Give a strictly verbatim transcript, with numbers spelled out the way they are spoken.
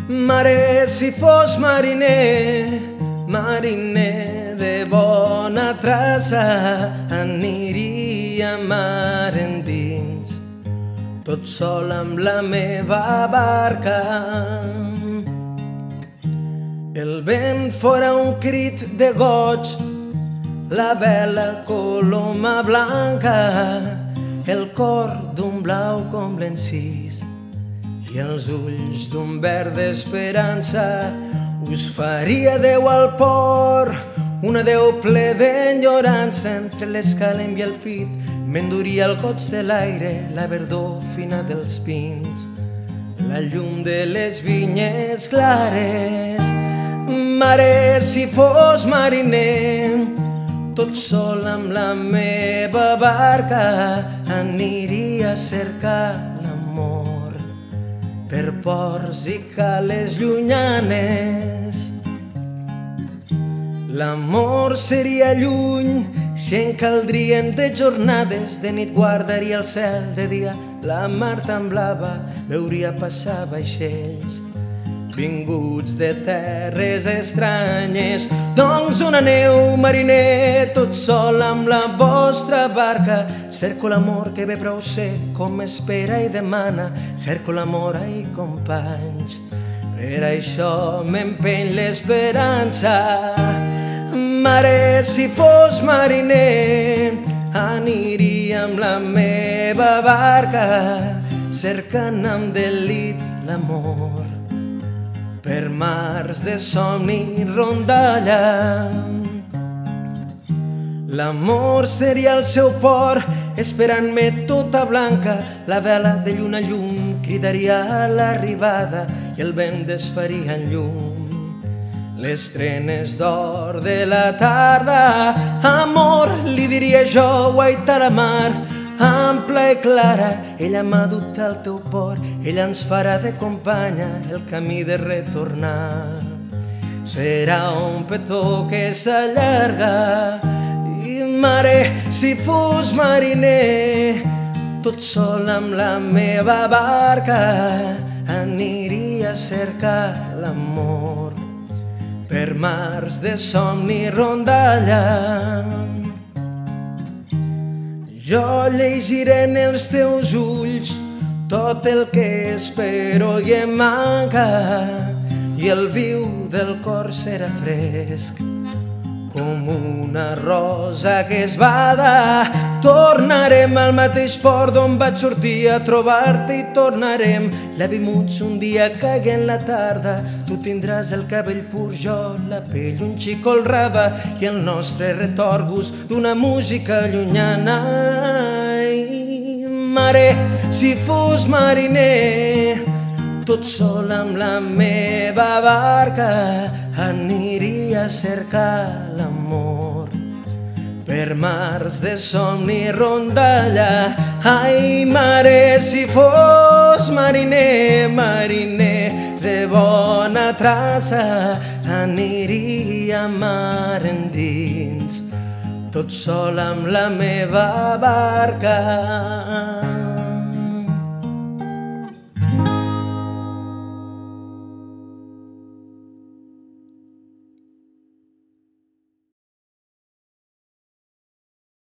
Mare, si fos mariner, mariner de bona traça, aniria mar endins, tot sol amb la meva barca. El vent fora un crit de goig, la vela coloma blanca, el cor d'un blau com l'encís i els ulls d'un verd d'esperança. Us faria Déu al port, un adéu ple d'enyorança. Entre l'escalem i el pit m'enduria el goig de l'aire, la verdor fina dels pins, la llum de les vinyes clares. Mare, si fos mariner, tot sol amb la meva barca, aniria a cercar l'amor per ports i cales llunyanes. L'amor seria lluny si en caldrien de jornades, de nit guardaria el cel, de dia la mar tan blava, veuria passar vaixells vinguts de terres estranyes. Doncs on aneu, mariner, tot sol amb la vostra barca? Cerco l'amor que ve prou sec, com espera i demana. Cerco l'amor, ai, companys, per això m'empeny l'esperança. Mare, si fos mariner, aniria amb la meva barca, cercant amb delit l'amor per mars de somni i rondalla. L'amor seria el seu port, esperant-me tota blanca. La vela de lluna a llum cridaria a l'arribada i el vent desfaria en llum les trenes d'or de la tarda. Amor, li diria jo, guaita la mar, ampla i clara, ella m'ha dut al teu port, ella ens farà de companya el camí de retornar. Serà un petó que s'allarga. I mare, si fos mariner, tot sol amb la meva barca, aniria a cercar l'amor per mars de somni i rondalla. Jo llegiré en els teus ulls tot el que espero i em manca, i el viu del cor serà fresc com una rosa que es bada. Tornarem al mateix port d'on vaig sortir a trobar-te i tornarem. La dimuts un dia caigui en la tarda, tu tindràs el cabell pur, jo la pell un xic colrada, i el nostre retorgus d'una música llunyana. Ai, mare, si fos mariner, tot sol amb la meva barca, aniria a cercar l'amor per mars de somni i rondalla. Ai, mare, si fos mariner, mariner de bona traça, aniria mar endins, tot sol amb la meva barca.